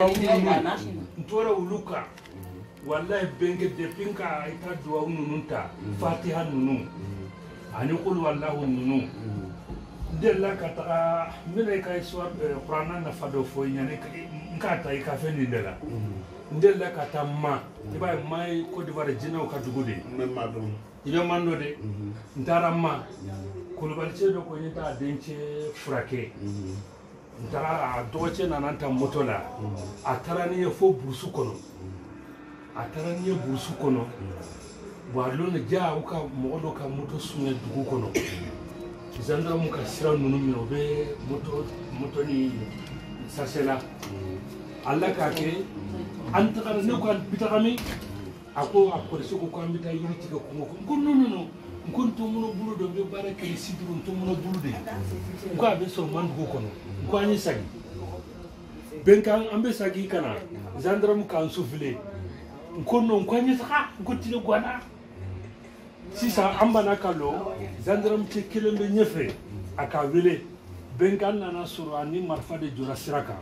ntora uluka wallahi benge de pinka ita duwa nununta fatiha nunu ani qul wallahu nunu della kata mina kai suar qur'ana na fado fo nyane nkata ka feni dela della kata ma iba mai ko divare jinaw ka dugude memma dum ibe mando de ntara ma kulubal cedo ko nyita denche frake ntara a doce nananta motola a tarani fo busu kono a tarani busu kono walo na ja uka modo ka moto sunye dugu kono zandra mu ka sira nunu mi obe moto ni sasela alla ka ke antara ne ko bitagami ako akorese ko ambita yiti ko ko no nkuntu muno bulu do be barake sidru ntu muno bulu de ko abe so man dugu kono ko ani sagi benkan ambe sagi kana zandra mu kan souffler nkono nkwanye saka nkutile gwana sisa ambana kalo zandram ci kilembe nyefe aka wele benkan nana suru ani marfa de jura siraka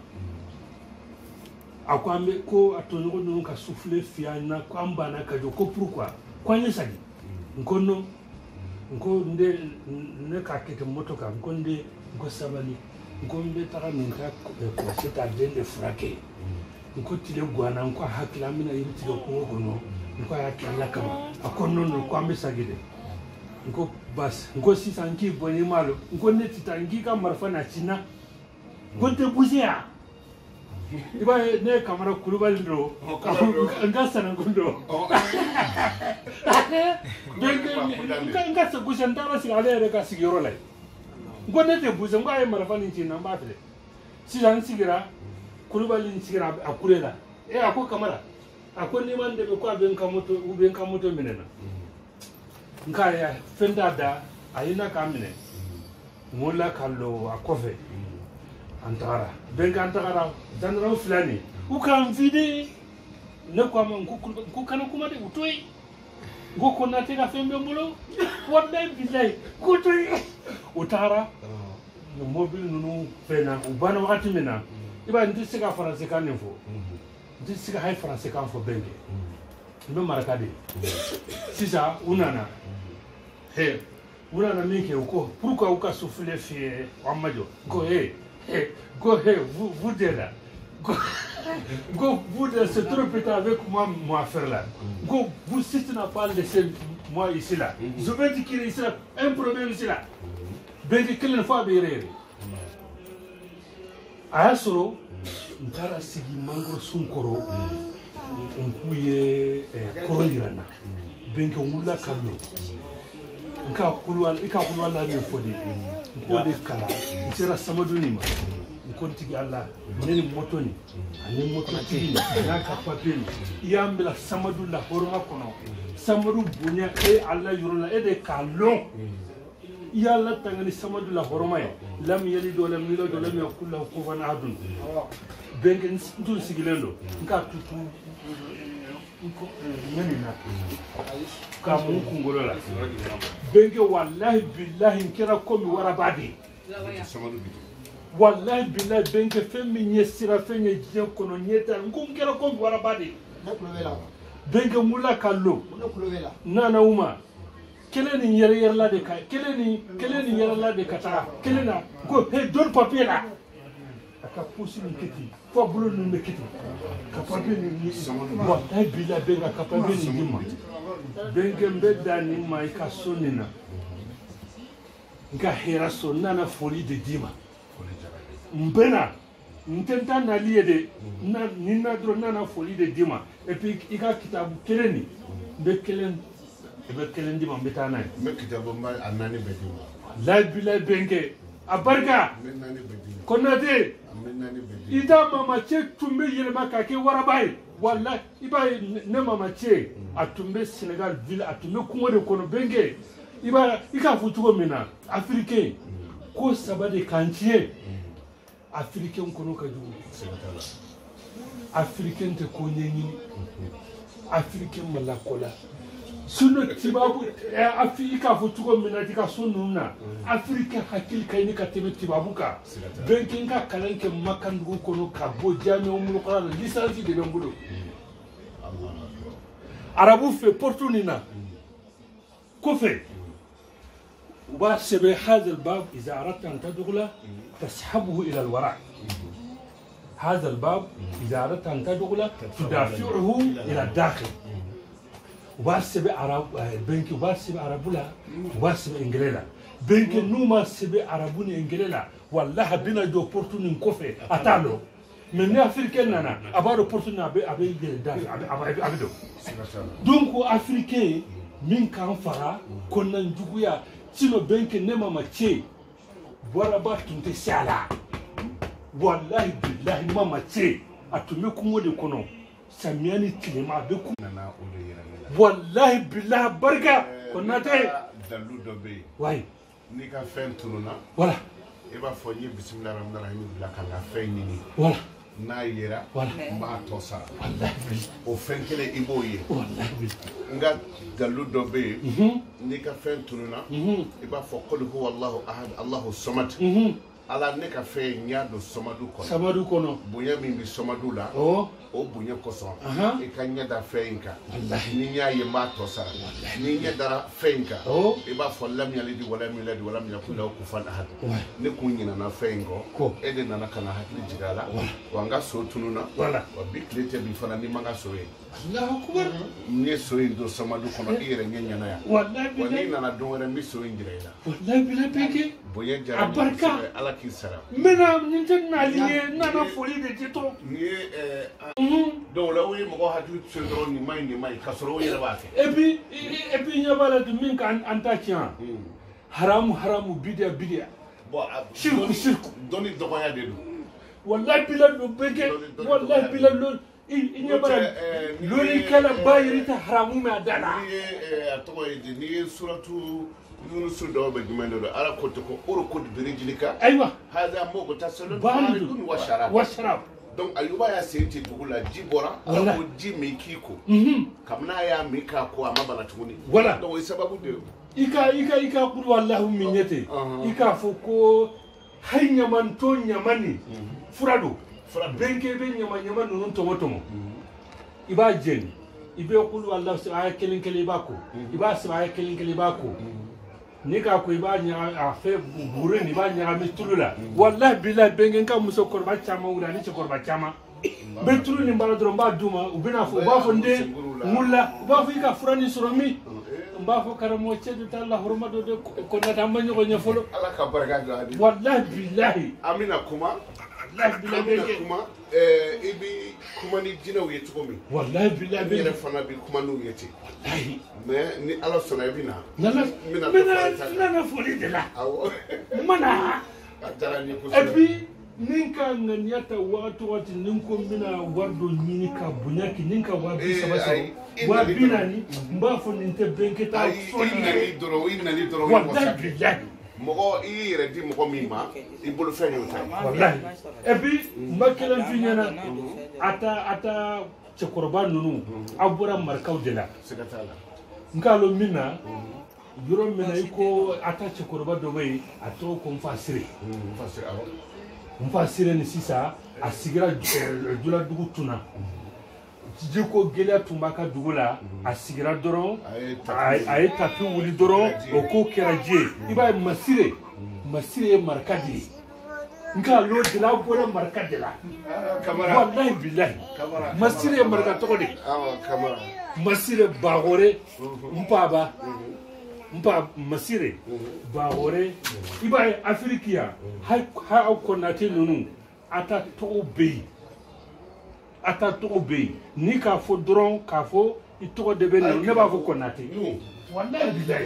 akwambe ko atongo no ka souffler fiana ko ambana ka jo ko pourquoi kwanye sagi nkono nko nde ne ka kete motoka nkonde nko sabali nkombe taka minka ko seta dende frake nko tile gwana nko hakila mina yiti ko kono nko hakila kama akono no ko ambesagide nko bas nko sisanki boni malo nko netitangi ka marfana china nko te buzia iba ne kamera kulubali ndo ngasa na ngundo ngasa kusantara sigale reka sigiro lai nko nete buze nko ay marfani china mbafile sisan sigira kulubali sigira akurela ako kamera ako ni mande be ko ben kamoto menena nka ya fenda da ayina kamine mola kallo akofe antara benga antara danro flani ukam vide ne ko am ko kana kuma de utoy go ko na te ga fembe mbolo wallahi billahi ko toy utara no mobile nunu fena ubana wakati mena iba ndi siga français kan info ndi siga hay français kan fo benga no marakade sisa unana he unana minke uko pourquoi uka souffler fie amajo ko go vous de là go vous de se tromper avec moi faire là go vous si tu n'as pas laissé moi ici là je vais dire qu'il y a ici là un problème ici là benga quelle fois berere asoro ntara sigi mangoro sunkoro onkuye korolirana benga ngula kallo nka kulwa la mi fodi ko de kala ntira samaduni ma kontigi alla neni motoni ani motoni na ka papel yambila samadulla horma kono samadu bunya e alla yurula e de kallo yalla tangani samadulla horma ya lam yalid wa lam yulad wa lam yakul lahu kufuwan ahad bengen ndul sigilendo nka tutu nko menina kamu kungolola benge wallahi billahi nkira komi warabadi wallahi billahi benge femi nyesira fenye jiye kono nyeta ngumkira komi warabadi benge mula kallo nana uma keleni yere la de ka keleni yere la de kata kelena go he don papier la aka pusi ni kiti fo bulu ni kiti ka papier ni wallahi billahi benga ka papier ni dima benge mbeda ni maika sonina nga hera sonana folie de dima mbena ntenta na liede na nina dro nana folie de dima et puis ika kitabu keleni be kelen dima mbetana me kitabu ma anani bedima la bila benge abarka konate ida mama che tumbe yelma ka ke warabai wallahi iba ne mama che atumbe Senegal ville atumbe kuma de kono benge iba ika futugo mina africain ko sabade kantie africain kono ka jugo africain te ko nyenyi africain malakola Suno tibabu Afrika fotuko menatika sununa Afrika hakil kayni kateme tibabu ka benkinga kalanke makandu kono ka bojame umul qala lisansi de bengulo arabu fe portunina كفر وبحسب هذا الباب إذا أردت أن تدخل تسحبه إلى الوراء هذا الباب إذا أردت أن تدخل تدافعه إلى الداخل وبحسب عرب بنك وبحسب عربولا وبحسب إنجليلا بنك نوما سب عربوني إنجليلا والله بنا جو بورتون كفر أتالو من أفريقيا أنا أبغى بورتون أبي دافع أبي دو donc أفريقيا min kan fara konan juguya sino benke nema mace wara ba tunte sala wallahi billahi mama ce atume kuma de kono samiani tilema be ku wallahi billahi barka konate dalu dobe way ni ka fen tununa wala e ba fo ni bismillah rahman rahim la ka la fen ni wala na yera ma to sa wallahi o fen kele iboye wallahi nga dalu dobe ni ka fen tununa e ba fo qul huwa allah ahad allah samad ala ne ka fe nyaado samadu kono bunya min bi samadu la o bunya ko so e ka nyada fe nka ni nyaaye ma to sa ni nyada fe nka e ba fo lam yalidi wala miladi wala yakul lahu kufuwan ahad ne kun nyina na fe ngo e de nana kana hakli jigala wanga so tununa wala wa biklete bi fana ni manga so e Allahu akbar ni so indo samadu kono ire nyanya na ya wallahi wani nana don wala mi so injirela wallahi bila peke bunya jara abarka ala kisara mena ninten na liye nana foli de tito ni do la wi mo haju tsendro ni mai kasoro yele ba ke ebi nyabala du min kan antakian haramu bidia bo shirku doni do ya de wallahi bila do beke wallahi bila do nyabala lori kala bayirita haramu ma dala ni atoko ni suratu Yunus do be jumendo ala ko to ko oro ko birijilika aywa hada mo ko tasalun baridun wa sharab donc ayuba ya senti dugula jibora ala ko jimi kiko kamna ya mika ko amabana tuni wala donc sababu de ika kul wallahu minyete ika foko haynya man to nyamani furado benke be nyama non tomotomo iba jen ibe kul wallahu sa kelin kelibako iba sa kelin kelibako nika ko iba nya afe bure ni ba nya mi tulula wallahi billahi bengen ka muso korba chama wura ni korba chama be tulu ni mbala dro mba duma ubina fo ba fo nde mulla ba fo ka furani soromi mba fo karamo cedu talla hormado de ko nata manyo ko nyefolo ala ka baraka do adi wallahi billahi amina kuma wallahi billahi kuma ibi kuma ni jina wi tukomi wallahi billahi ni fana bi kuma no yeti wallahi mais ni ala sona bina nana foli de la mana atara ni ko ebi ninka nganyata watu ninko mina wardo nyika bunyaki ninka wabi sabasa wabina ni mbafo ninte benketa inani doro wallahi billahi mogo ire di mogo mima ibulu fenyo tay wallahi ebi makela finyana ata chekorba nunu abura markaw de la sekatala ngalo mina yoro mina iko ata chekorba dobe ato ko mfasire mfasire ni sisa asigira jula dugu tuna jiko gelia tumbaka dugula asigira doron ay tapi wuli doron oko keraje iba masire markadi nka lo dila bora markadela kamara wallahi billahi masire markato de kamara masire bagore mpa masire bagore iba afrikia hay konate nunu ata to be ni ka fo dron ka fo ito de ben ne ba fo konate wallahi billahi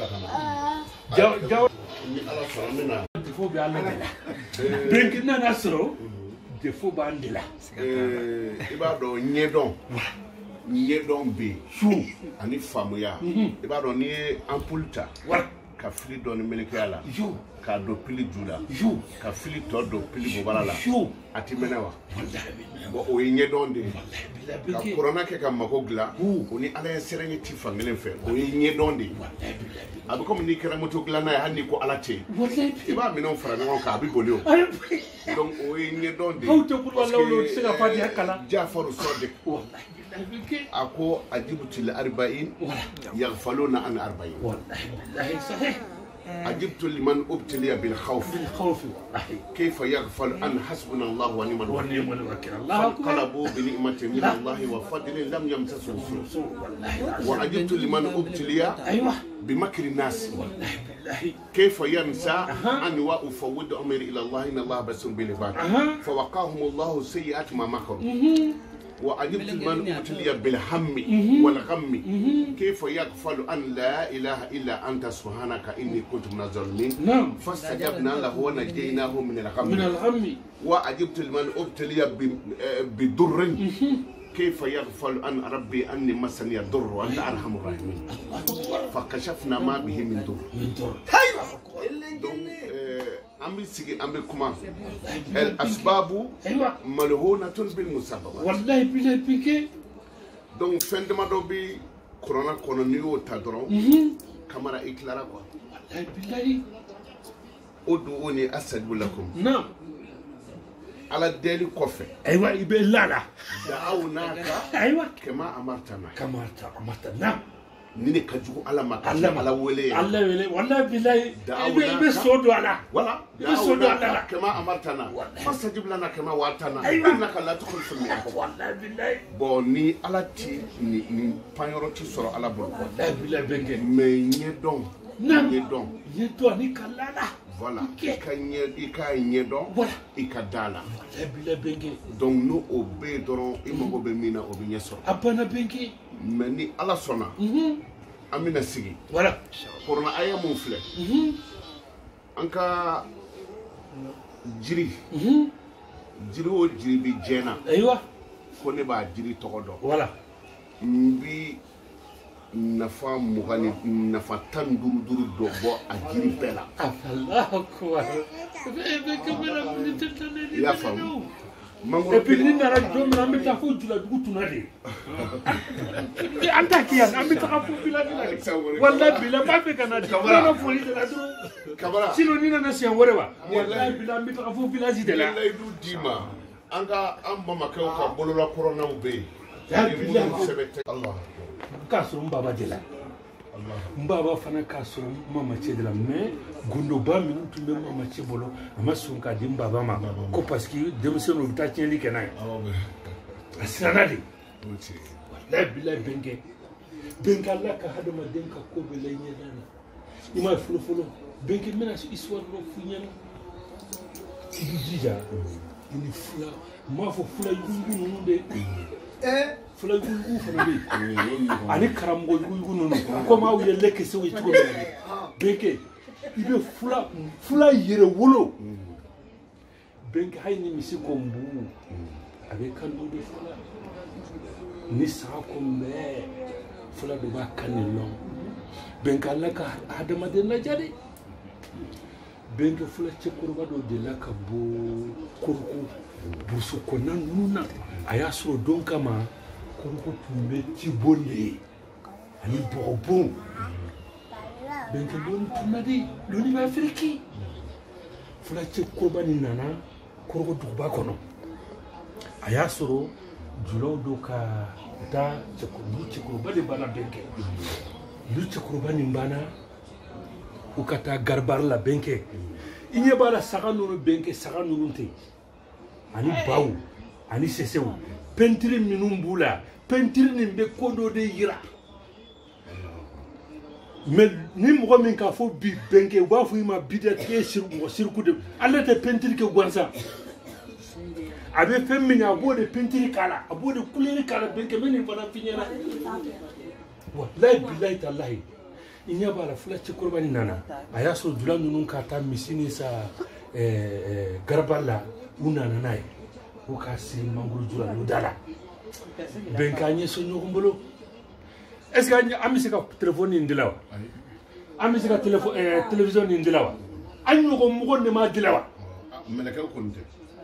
jaw ni ala faramina defo be ala benki na nasro defo ba ndila iba do nyedon be su ani famuya iba do ni ampulta ka fili do ni melekala ka do pili jula ka fili to do pili bobalala ati menewa bo o nyedon de ka corona ke ka mako gla o ni ala serenge ti fangelen fe o yi nyedonde abi comme ni kera moto gla na hanni ko ala te iba minon fara non ka abi bolio donc o yi nyedonde auto pour wala lo sega fadi hakala jafaru sodiq ako ajibtu li 40 yaghfaluna an 40 wallahi billahi sahih عجبت لمن ابتلي بالخوف كيف يغفل عن حسبنا الله ونعم الوكيل فانقلبوا بنعمة من الله وفضل لم يمسسهم سوء وعجبت لمن ابتلي بمكر الناس كيف ينسى أن وأفوض أمري إلى الله إن الله بصير بالعباد فوقاهم الله سيئات ما مكروا وعجبت من ابتلي بالهم والغم كيف يغفل أن لا إله إلا أنت سبحانك إني كنت من الظالمين فاستجبنا له ونجيناه من الغم وعجبت من ابتلي بضر كيف يغفل أن ربي أني مسني الضر وأنت أرحم الراحمين فكشفنا ما به من ضر أمي سيجي أمي كمان الأسباب ملهونة بالمسببات والله بلا بيكي donc fin de ma dobi corona niyo tadron kamara iklara quoi wallahi billahi ud'uni astajib lakum naam ala deli kofe aywa ibe lala da'awnaka aywa kama amartana naam nini kajugu ala makalla ala wele wallahi billahi ibe sodo ala wala ibe sodo ala kama amartana fastajib lana kama watana innaka la tukhlifu al-mi'ad wallahi billahi bon ni ala ti ni panyoro ti soro ala bol wallahi billahi benge mais nyedon ni kalala voilà ika nyedon ika dala wallahi billahi benge donc nous obé doron imogo be mina obi nyeso abana benge mais ni ala sona amina sigi voilà corona aya mon flé anka jiri o jiri bi jena aywa ko ne ba jiri togodo voilà mbi nafa mugani nafa tan duru do bo a jiri bela Allahu akbar be kamera ni tetane ya fam et puis ni nara jom na mi ta fo jula dugu tunade anta kiyan ami ta fo biladi wallahi bila ma fe kana di na foli de la do kabara sino ni na sian wore wa wallahi bila mi ta fo biladi de la lay du dima anga amba makaw ka bolola corona ube ya billahi sebete Allah ka so mbaba de la mbaba fana ka so mama che de la mais gundo ba mi tumbe mama che bolo ama sun ka di mbaba ma ko parce que demsen no ta tieni kenai asanade wallahi billahi benga la ka hado ma denka ko be lay nyedana ima fulo benga mena su histoire no funyana dija ini fula ma fo fula yungu no de fula yungu fana be ani karamgo yungu no ko ma wiye leke so wi to benke ibe fula yere wolo benke hayni misi ko mbu avec kanu de fula ni sa ko me fula do ba kanelon benka la ka adama de na jade benke fula ce kurba do de la ka bo kurku busu ko nan nuna aya so don kama kurku tumbe ti bonde ani bobo benke don tunadi doni ba afriki fula ce kurba ni nana kurku duba kono aya so julo do ka ta ce kurba de bana benke luce kurba ni bana ukata garbar la benke inye bala saka nunu benke saka nunu te ani bawu ani sesewu pentiri minun bula pentiri ni be kodo de yira mais ni mogo min ka fo bi benke ba fu ma bidé tie sirku de alla te pentiri ke gwansa abe femmi na bode pentiri kala abode couleur kala benke men fana finyana wallahi billahi tallahi inya bala fula ci kurbani nana aya so dulan nunun ka ta misini sa garballa unana nay ko ka si mangul jula dala ben kanye so nyokumbolo est-ce que amisi ka téléphone ndilawa amisi ka télévision ndilawa anyu ko mugo ne ma dilawa melaka ko nte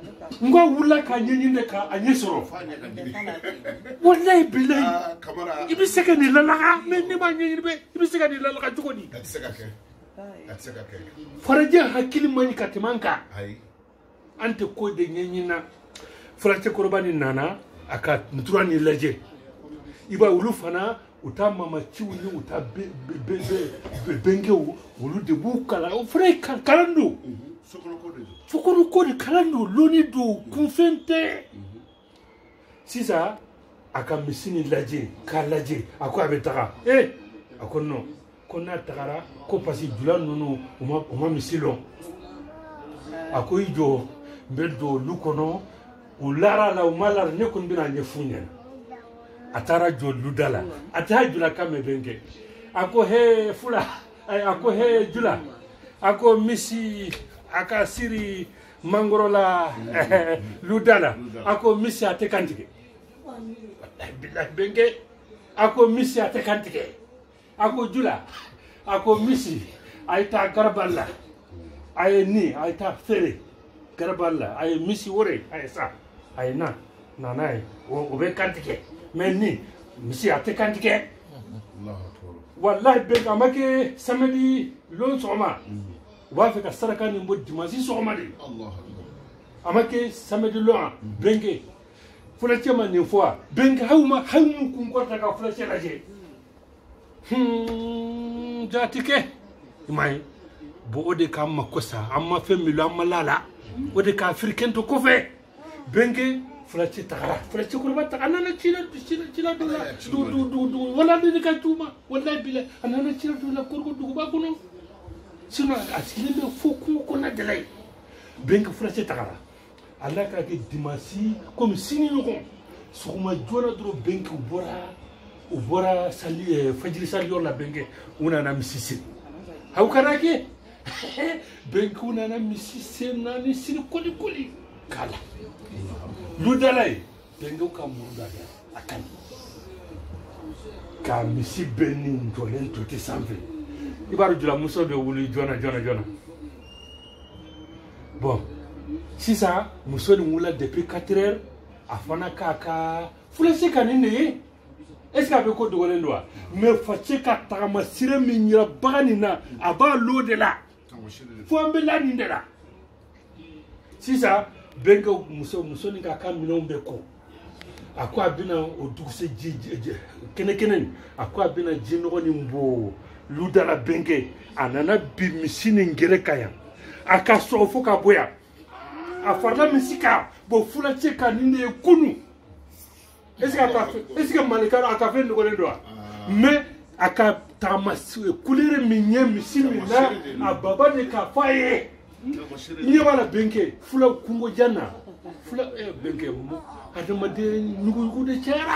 ngwa wula ka nyenyine ka anye soro wallahi billahi ibi seka ni lalaga men ni ma nyenyine be ibi seka ni lalaga jugoni atsaka ke faraje hakili mani katimanka ante ko de nyenyina faraje korbani nana aka muturani laje iba wulu fana uta mama chiwu ni uta benge wulu de bukala o fray kalando sokoro ko de kalando loni do kunfente sisa aka misini laje ka laje akwa betaka akono kona tagara ko pasi dula nunu uma misilo akoy jo mbeldo lukono ulara la umalar ne kun bina nyefunya atara jo ludala ata jula kame benge ako he fula ako he jula ako misi aka siri mangorola ludala ako misi ate kantike billahi benge ako misi ate kantike ako jula ako misi aita garballa ay ni aita fere garballa ay misi wore ay sa ay na nanay o be kantike men ni misi ate kantike wallahi be amake samedi lon soma wa fe ka saraka ni mo dimasi soma de amake samedi lon benge fula chema ni fois benge hawma kun korta ka fula chela je jatike mai bo ode kam makosa amma femilo amma lala ode ka africain to kofe benge fulachi tagara fulachi kurba tagana na chila du wala de ka tuma wallahi bila anana chila du la korgo du ba kuno sino askile me foku ko na delay benge fulachi tagara alla ka ke dimasi comme sini loko suma jona dro benge ubora sali fajiri sali la benge una na misisi haw karake benge una na misisi na ni sini koli kala ludalay benge ka murda akan ka misi benin jolen to tisambe ibaru jula muso be wuli jona bon si ça muso ni wula depuis 4 heures afana kaka fulase kanine est-ce qu'il y a beaucoup de gens mais faut que tagama sire minyira baganina aba lo de la faut ambela ni de la si ça bengo muso ni ka kamino mbeko akwa bina odugse kene akwa bina jino ni mbo ludala benge anana bi misini ngere kaya akaso foka boya afarla misika bo fula cheka ninde kunu. Est-ce que Malika a fait le doigt mais à Tamas couleur mignon simila à Baba de Kafaye il y a la benke fula kungo jana fula benke a demandé nous de chera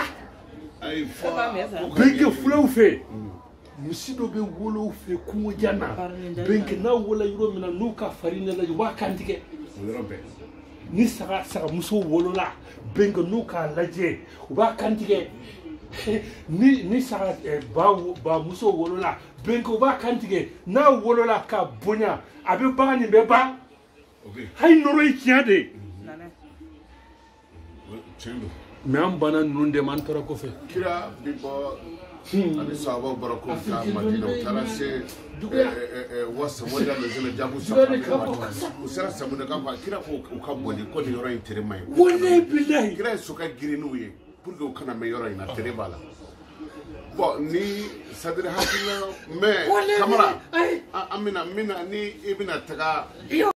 benke fula ou fait musido be wolo fe kungo jana benke na wala yuro mina nuka farina la wakantike ni sara muso wolola bengo nuka laje uba kantige ni sara ba muso wolola bengo uba kantige na wolola ka bonya abe bagani be ba hay noro ikiade chendo me am bana nunde man toro ko fe kira bibo ani sabo barako ka madina tarase wasa wanda da zina jabu sa usara sabu da kafa kira ko ka boli ko ni yoro intere mai wallahi billahi kira su ka girinu ye pour que kana me yoro ina tere bala bon ni sadri hakina me kamera amina mina ni ibina taga